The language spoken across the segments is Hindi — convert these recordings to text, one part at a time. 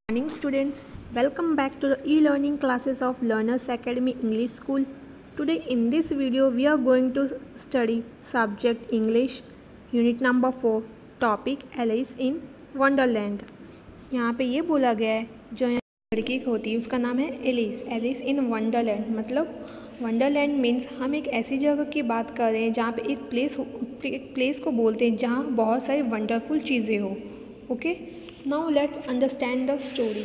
Morning students, welcome back to the e-learning classes of Learners Academy English School. Today in this video we are going to study subject English unit number 4 topic Alice in Wonderland. यहाँ पे ये बोला गया है जो लड़की होती है उसका नाम है एलिस इन वंडरलैंड। मतलब वंडरलैंड मीन्स हम एक ऐसी जगह की बात कर रहे हैं जहाँ पे एक प्लेस को बोलते हैं जहाँ बहुत सारी वंडरफुल चीज़ें हो। Okay, now let's understand the story.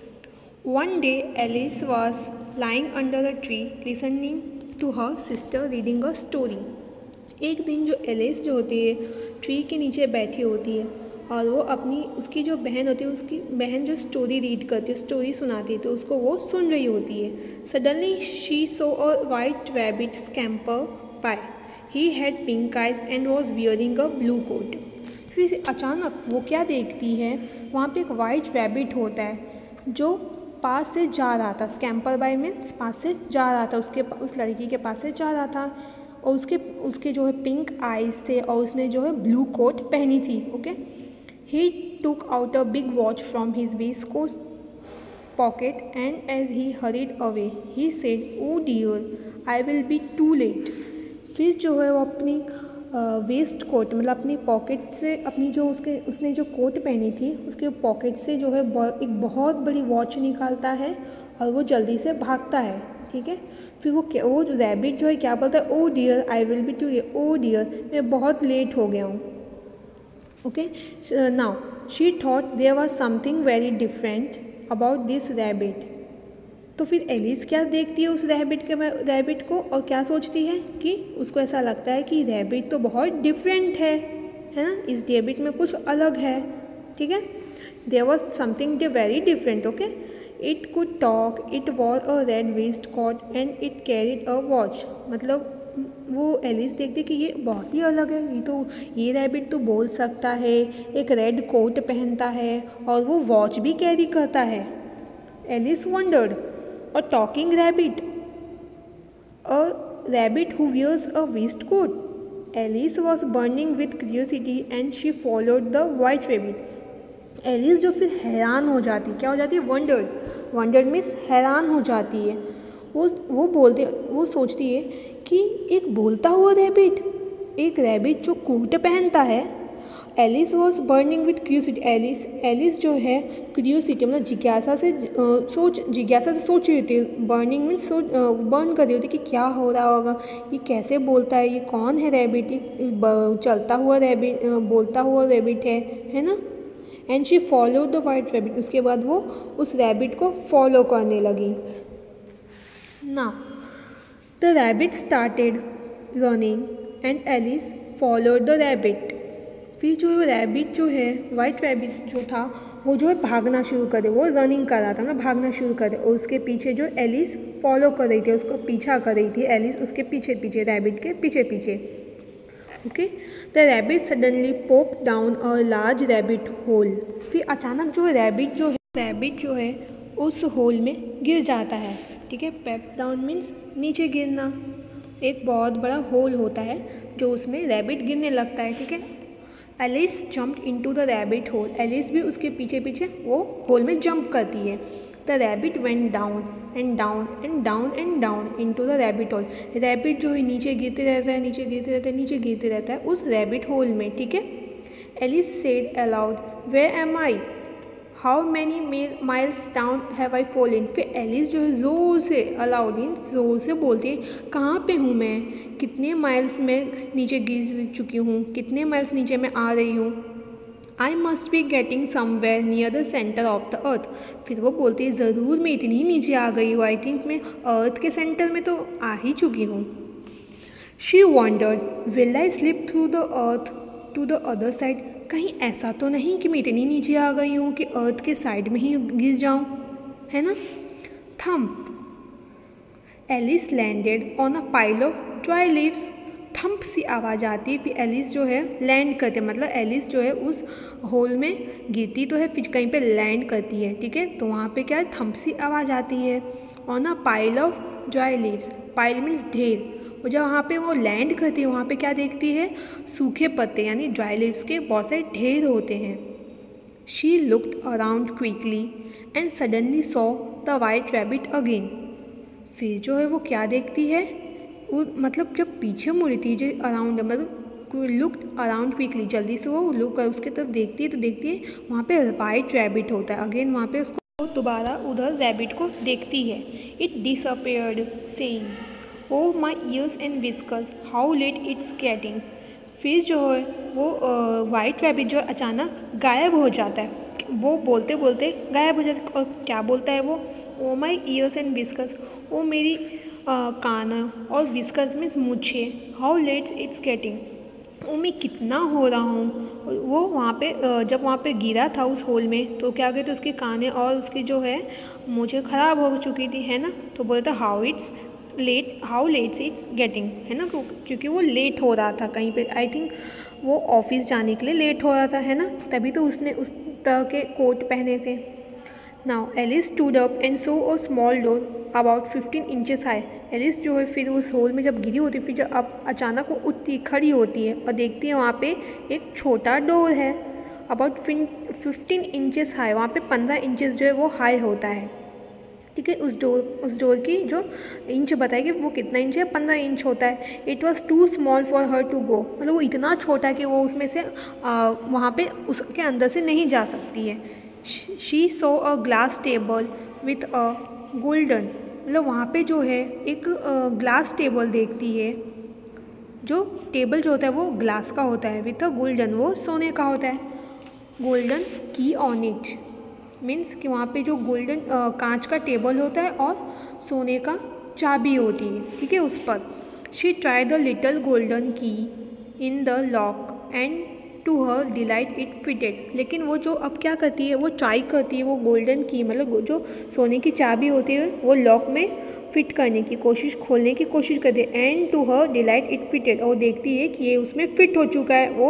One day Alice was lying under a tree listening to her sister reading a story. एक दिन जो एलिस जो होती है ट्री के नीचे बैठी होती है और वो उसकी जो बहन होती है उसकी बहन जो स्टोरी रीड करती है, स्टोरी सुनाती है, तो उसको वो सुन रही होती है। Suddenly she saw a white rabbit scamper by. He had pink eyes and was wearing a blue coat. फिर अचानक वो क्या देखती है, वहाँ पे एक वाइट रैबिट होता है जो पास से जा रहा था। स्कैम्पर बाय मीन्स पास से जा रहा था, उस लड़की के पास से जा रहा था और उसके जो है पिंक आइज़ थे और उसने जो है ब्लू कोट पहनी थी। Okay, he took out a big watch from his waistcoat pocket and as he hurried away he said, oh dear I will be too late. फिर जो है वो अपनी वेस्ट कोट मतलब अपनी पॉकेट से अपनी जो उसने जो कोट पहनी थी उसके पॉकेट से जो है एक बहुत बड़ी वॉच निकालता है और वो जल्दी से भागता है। ठीक है, फिर वो रैबिट जो है क्या बोलता है, oh dear I will be too, oh dear मैं बहुत लेट हो गया हूँ। Okay, now she thought there was something very different about this rabbit. तो फिर एलिस क्या देखती है उस रैबिट को और क्या सोचती है कि उसको ऐसा लगता है कि रैबिट तो बहुत डिफरेंट है ना, इस रैबिट में कुछ अलग है। ठीक है, there was something very different. Okay, it could talk, it wore a red waistcoat and it carried a watch. मतलब वो एलिस देखती है कि ये बहुत ही अलग है, ये रैबिट तो बोल सकता है, एक रेड कोट पहनता है और वो वॉच भी कैरी करता है। Alice wondered, a talking rabbit, a rabbit who wears a waistcoat. Alice was burning with curiosity and she followed the white rabbit. Alice जो फिर हैरान हो जाती, क्या हो जाती है, वंडर्ड मीन्स हैरान हो जाती है। वो सोचती है कि एक बोलता हुआ रैबिट, एक रैबिट जो कोट पहनता है। Alice was burning with curiosity. Alice जो है क्यूरियोसिटी मतलब जिज्ञासा से सोच रही होती है। बर्निंग मीन्स बर्न कर रही होती है कि क्या हो रहा होगा, ये कैसे बोलता है, ये कौन है रैबिट, ये चलता हुआ रैबिट, बोलता हुआ रैबिट है ना। And she follow the white rabbit. उसके बाद वो उस रैबिट को फॉलो करने लगी। Now the rabbit started running and Alice followed the rabbit. फिर जो रैबिट जो है वाइट रैबिट जो था वो जो है भागना शुरू करे, वो रनिंग कर रहा था मतलब भागना शुरू करे और उसके पीछे जो एलिस फॉलो कर रही थी, उसको पीछा कर रही थी एलिस उसके पीछे रैबिट के पीछे। Okay, the rabbit suddenly pop down a large rabbit hole. फिर अचानक जो रैबिट जो है उस होल में गिर जाता है। ठीक है, पैप डाउन मीन्स नीचे गिरना। एक बहुत बड़ा होल होता है जो उसमें रैबिट गिरने लगता है। ठीक है, Alice jumped into the rabbit hole. Alice भी उसके पीछे वो होल में जंप करती है। The rabbit went down and down and down and down into the rabbit hole. Rabbit जो है नीचे गिरते रहता है उस रैबिट होल में। ठीक है, Alice said aloud, where am I, how many miles down have I fallen. फिर एलिस जो है ज़ोर से, अलाउड मीन्स ज़ोर से बोलती है, कहाँ पे हूँ मैं, कितने माइल्स में नीचे गिर चुकी हूँ, कितने माइल्स नीचे मैं आ रही हूँ। I must be getting somewhere near the centre of the earth. फिर वो बोलती है, ज़रूर मैं इतनी नीचे आ गई हूँ, आई थिंक मैं अर्थ के सेंटर में तो आ ही चुकी हूँ। She wondered, will I slip through the earth to the other side. कहीं ऐसा तो नहीं कि मैं इतनी नीचे आ गई हूँ कि अर्थ के साइड में ही गिर जाऊँ, है ना। Thump, Alice landed on a pile of dry leaves. Thump सी आवाज़ आती है, फिर एलिस जो है लैंड करते, मतलब एलिस जो है उस होल में गिरती तो है फिर कहीं पे लैंड करती है। ठीक है, तो वहाँ पे क्या है, थम्प सी आवाज़ आती है। On a pile of dry leaves, pile means ढेर, और जब वहाँ पे वो लैंड करती है वहाँ पे क्या देखती है, सूखे पत्ते यानी ड्राई लीव्स के बहुत सारे ढेर होते हैं। She looked around quickly and suddenly saw the white rabbit again. फिर जो है वो क्या देखती है, वो मतलब जब पीछे मुड़ी थी जो अराउंड मतलब लुक्ड अराउंड क्विकली, जल्दी से वो लुक उसके तरफ देखती है तो देखती है वहाँ पे वाइट रैबिट होता है। अगेन वहाँ पे उसको दोबारा उधर रैबिट को देखती है। It disappeared saying oh my ears and whiskers how late it's getting. फिर जो है वो वाइट रैबिट जो अचानक गायब हो जाता है। वो बोलते बोलते गायब हो जाता है। और क्या बोलता है वो, oh my ears and whiskers, वो मेरी कान और विस्कर्स मीन्स मुझे, हाउ लेट्स इट्स गेटिंग, वो मैं कितना हो रहा हूँ। वो वहाँ पे जब वहाँ पे गिरा था उस होल में तो क्या कहते उसकी कानें और उसकी जो है मुझे ख़राब हो चुकी थी, है ना। तो बोलता हाउ लेट्स इट्स गेटिंग, है ना, क्योंकि वो लेट हो रहा था कहीं पे, आई थिंक वो ऑफिस जाने के लिए लेट हो रहा था, है ना, तभी तो उसने उस तरह के कोट पहने थे। Now Alice stood up and saw a small door about 15 inches high. Alice जो है फिर उस होल में जब गिरी होती है, फिर जब अब अचानक वो उठती खड़ी होती है और देखती है वहाँ पे एक छोटा डोर है अबाउट 15 इंचेस हाई। वहाँ पे 15 इंचेस जो है वो हाई होता है, ठीक है। उस डोर की जो इंच बताएगी वो कितना इंच है, 15 इंच होता है। It was too small for her to go, मतलब वो इतना छोटा है कि वो उसमें से वहाँ पे उसके अंदर से नहीं जा सकती है। She saw a glass table with a golden, मतलब वहाँ पे जो है एक ग्लास टेबल देखती है। जो टेबल जो होता है वो ग्लास का होता है, विथ अ गोल्डन, वो सोने का होता है। गोल्डन की ऑन इट मीन्स कि वहाँ पे जो गोल्डन कांच का टेबल होता है और सोने का चाबी होती है, ठीक है, उस पर। She try the little golden key in the lock and to her delight it fitted. लेकिन वो जो अब क्या करती है, वो ट्राई करती है वो गोल्डन की मतलब जो सोने की चाबी होती है वो लॉक में फिट करने की कोशिश, खोलने की कोशिश करती है। And to her delight it fitted, और देखती है कि ये उसमें फिट हो चुका है, वो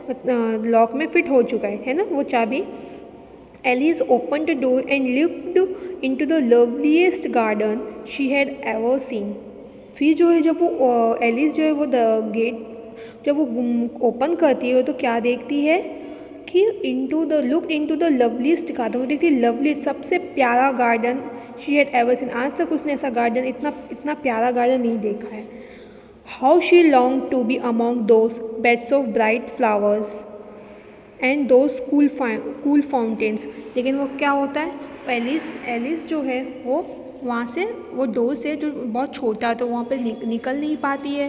लॉक में फिट हो चुका है ना वो चाबी। Alice opened the door and looked into the loveliest garden she had ever seen. फिर जो है जब वो एलिस जो है वो गेट जब वो ओपन करती है तो क्या देखती है कि look into the loveliest garden, वो देखती है लवलीस्ट सबसे प्यारा garden she had ever seen. आज तक उसने ऐसा गार्डन इतना प्यारा गार्डन नहीं देखा है। How she long to be among those beds of bright flowers and those cool fountains. लेकिन वो क्या होता है, एलिस जो है वो वहाँ से वो डोर से जो बहुत छोटा है तो वहाँ पे निकल नहीं पाती है।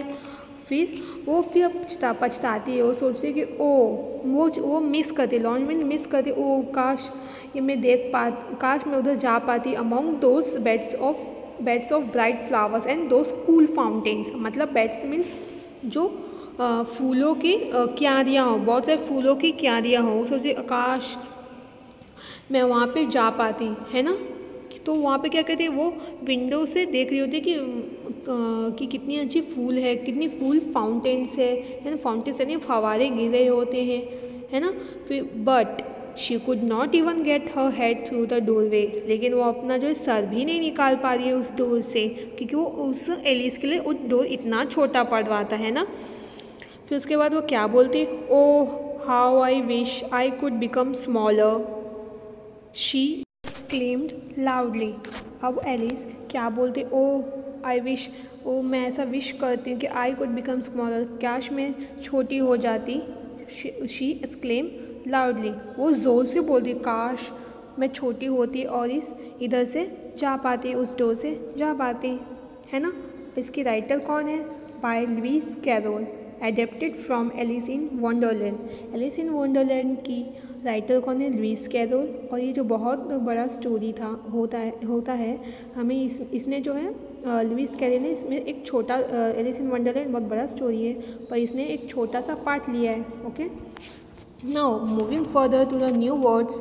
फिर पछताती है, वो सोचती है कि वो मिस करती, लॉन्च में मिस करती, ओ काश ये मैं काश मैं उधर जा पाती among those beds of bright flowers and those cool fountains. मतलब बेड्स मीन्स जो फूलों की क्यारियाँ हो, बहुत सारे फूलों की क्यारियाँ हो। सोचे काश मैं वहाँ पे जा पाती, है ना। तो वहाँ पे क्या कहते हैं, वो विंडो से देख रही होती है कि कितनी अच्छी फूल है, कितनी कूल फाउंटेन्स है ना। फाउंटेन्स यानी फवारे गिर रहे होते हैं, है ना। फिर but she could not even get her head through the doorway. लेकिन वो अपना जो है सर भी नहीं निकाल पा रही है उस डोर से, क्योंकि वो उस एलिस के लिए उस डोर इतना छोटा पड़ रहा था, है ना। फिर उसके बाद वो क्या बोलती, oh how I wish I could become smaller, she exclaimed loudly. अब एलिस क्या बोलती, ओह आई विश, ओ मैं ऐसा विश करती हूँ कि आई कुड बिकम स्मॉलर, काश मैं छोटी हो जाती। शी एक्सक्लेम लाउडली, वो ज़ोर से बोलती काश मैं छोटी होती और इधर से जा पाती, उस डोर से जा पाती, है ना। इसकी राइटर कौन है, by Lewis Carroll, adapted from Alice in Wonderland. Alice in Wonderland की राइटर कौन है, लुइस कैरोल। और ये जो बहुत बड़ा स्टोरी होता है हमें इसने जो है लुइस कैरोल ने इसमें एक छोटा एलिस इन वंडरलैंड बहुत बड़ा स्टोरी है पर इसने एक छोटा सा पार्ट लिया है। Okay, now moving further to the new words.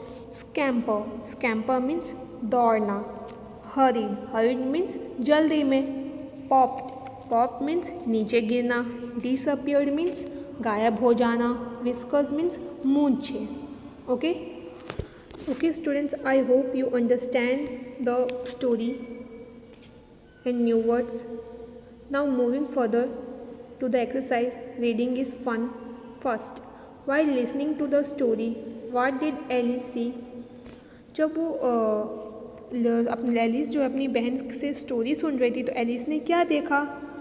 Scamper means दौड़ना। हरीड मीन्स जल्दी में। पॉप मीन्स नीचे गिरना। डिसअपियर्ड मीन्स गायब हो जाना। विस्कर्स मीन्स मूंछें। Okay students, I hope you understand the story and new words. Now moving further to the exercise, reading is fun. First, while listening to the story, what did Alice see? जब वो अपनी एलिस जो अपनी बहन से स्टोरी सुन रही थी तो एलिस ने क्या देखा?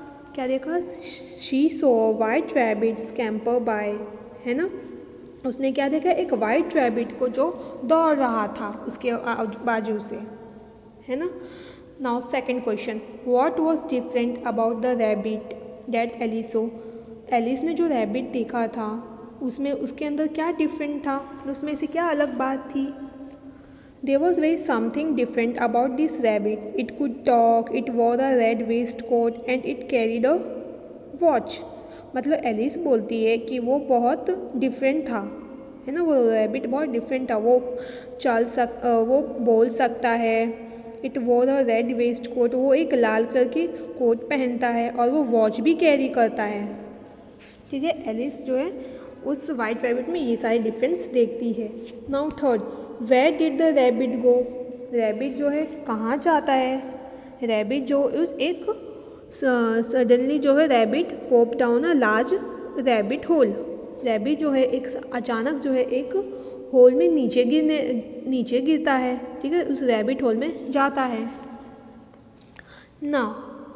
She saw white rabbit scamper by, है ना। उसने क्या देखा? एक वाइट रैबिट को जो दौड़ रहा था उसके बाजू से, है ना। Now second question, what was different about the rabbit that Alice saw? Alice ने जो रैबिट देखा था उसमें उसके अंदर क्या डिफरेंट था, उसमें से क्या अलग बात थी? There was very something different about this rabbit. It could talk, it wore a red waistcoat and it carried a watch. मतलब एलिस बोलती है कि वो बहुत डिफरेंट था, है ना। वो रैबिट बहुत डिफरेंट था। वो वो बोल सकता है। इट वोर अ रेड वेस्ट कोट, वो एक लाल कलर की कोट पहनता है और वो वॉच भी कैरी करता है। ठीक है, एलिस जो है उस वाइट रैबिट में ये सारे डिफरेंस देखती है। Now third, where did the rabbit go? Rabbit जो है कहाँ जाता है? रैबिट जो उस एक सडनली जो है rabbit pop down a large rabbit hole. Rabbit जो है एक अचानक जो है एक होल में नीचे गिरता है। ठीक है, उस रैबिट होल में जाता है। Now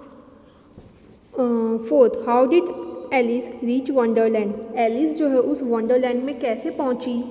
fourth, how did Alice reach Wonderland? Alice जो है उस वंडरलैंड में कैसे पहुंची?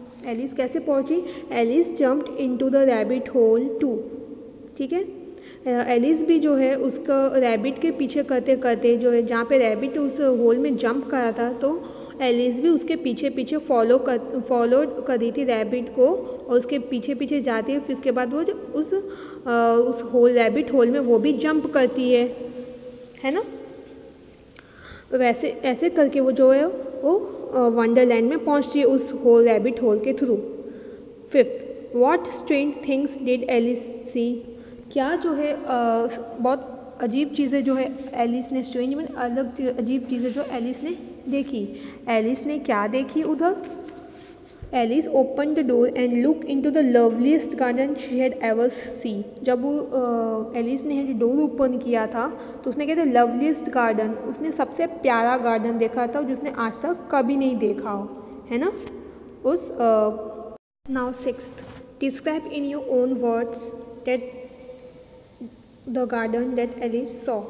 Alice jumped into the rabbit hole too. ठीक है, एलिस भी जो है उसका रैबिट के पीछे करते करते जो है जहाँ पे रैबिट उस होल में जंप करा था तो एलिस भी उसके पीछे पीछे फॉलो कर रही थी रैबिट को और उसके पीछे पीछे जाती है। फिर उसके बाद वो जो उस होल रैबिट होल में वो भी जंप करती है ना। वैसे ऐसे करके वो जो है वो वंडरलैंड में पहुंचती है उस होल रैबिट होल के थ्रू। Fifth, what strange things did Alice see? क्या जो है बहुत अजीब चीज़ें जो है एलिस ने, स्ट्रेंज में अलग अजीब चीज़ें जो एलिस ने देखी। एलिस ने क्या देखी उधर? Alice open the door and look into the loveliest garden she had ever see. जब वो एलिस ने डोर ओपन किया था तो उसने कहते लवलीस्ट गार्डन, उसने सबसे प्यारा गार्डन देखा था जो उसने आज तक कभी नहीं देखा हो, है ना। उस now sixth, describe in your own words that the garden that Alice saw.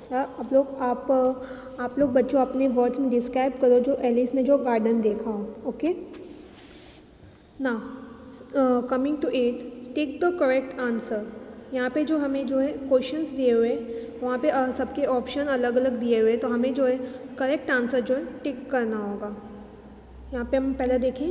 आप लोग बच्चों अपने वर्ड्स में डिस्क्राइब करो जो एलिस ने जो गार्डन देखा हो। Okay, now coming to 8, take the correct answer. यहाँ पे जो हमें जो है क्वेश्चंस दिए हुए वहाँ पे सबके ऑप्शन अलग अलग दिए हुए, तो हमें जो है करेक्ट आंसर जो है टिक करना होगा। यहाँ पे हम पहले देखें,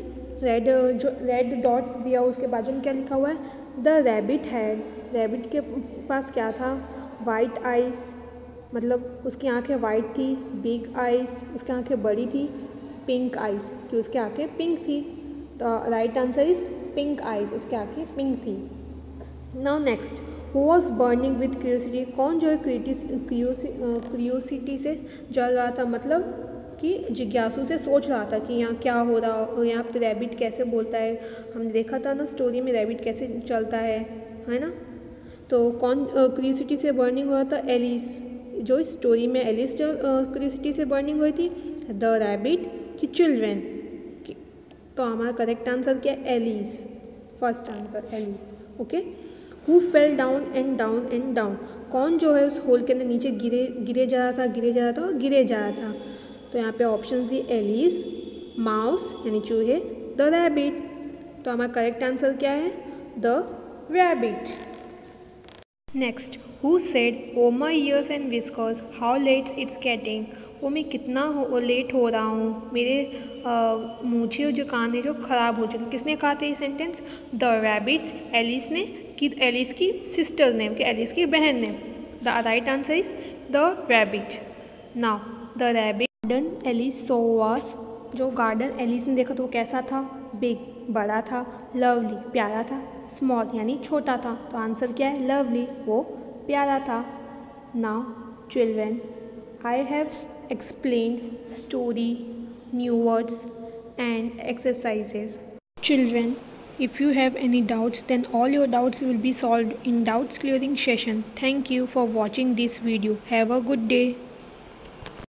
रेड डॉट दिया उसके बाजू में क्या लिखा हुआ है? The rabbit had. रैबिट के पास क्या था? वाइट आइज़, मतलब उसकी आंखें वाइट थी। बिग आइज़, उसकी आंखें बड़ी थी। पिंक आइज़, कि उसकी आंखें पिंक थी। The right answer is pink eyes, उसकी आंखें पिंक थी। Now next, who was burning with curiosity? कौन जो है क्यूरियोसिटी से जल रहा था, मतलब कि जिज्ञासु से सोच रहा था कि यहाँ क्या हो रहा हो, यहाँ पे रैबिट कैसे बोलता है। हमने देखा था ना स्टोरी में रैबिट कैसे चलता है ना। तो कौन क्यूरियोसिटी से बर्निंग हुआ था? एलिस। जो स्टोरी में एलिस जो क्यूरियोसिटी से बर्निंग हुई थी, द रैबिट की चिल्ड्रेन। तो हमारा करेक्ट आंसर क्या है? Alice, first answer Alice. Okay, who fell down and down and down? कौन जो है उस होल के अंदर नीचे गिरे जा रहा था। तो यहाँ पे ऑप्शन दी एलिस, माउस यानी चूहे, द रैबिट। तो हमारा करेक्ट आंसर क्या है? The rabbit. Next, who said oh my ears and whiskers how late it's getting? वो मैं कितना लेट हो रहा हूँ, मेरे मूछे और जो कान है जो ख़राब हो चुके। किसने कहा था ये सेंटेंस? द रैबिट, एलिस ने, कि एलिस की सिस्टर ने, कि एलिस की बहन ने। The right answer is the rabbit. Now the rabbit garden Alice so was, जो गार्डन एलिस ने देखा तो वो कैसा था? बिग, बड़ा था। लवली, प्यारा था। स्मॉल यानी छोटा था। तो आंसर क्या है? लवली, वो प्यारा था। Now children, I have explained story, new words and exercises. Children, if you have any doubts, then all your doubts will be solved in doubts clearing session. Thank you for watching this video. Have a good day.